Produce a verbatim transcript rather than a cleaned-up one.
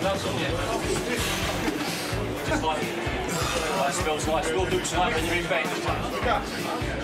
gloves on, yeah. Just like, like spells like, we'll do tonight when you're in bed.